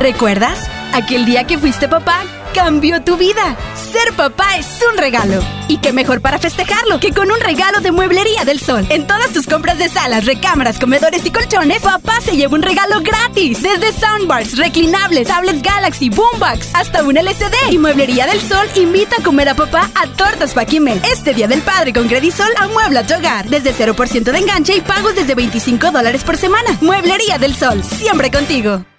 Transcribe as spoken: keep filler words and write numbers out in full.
¿Recuerdas? Aquel día que fuiste papá cambió tu vida. Ser papá es un regalo. Y qué mejor para festejarlo que con un regalo de Mueblería del Sol. En todas tus compras de salas, recámaras, comedores y colchones, papá se lleva un regalo gratis. Desde soundbars, reclinables, tablets Galaxy, boombox, hasta un L C D. Y Mueblería del Sol invita a comer a papá a Tortas Paquimet. Este Día del Padre con Credisol amuebla tu hogar. Desde cero por ciento de enganche y pagos desde veinticinco dólares por semana. Mueblería del Sol, siempre contigo.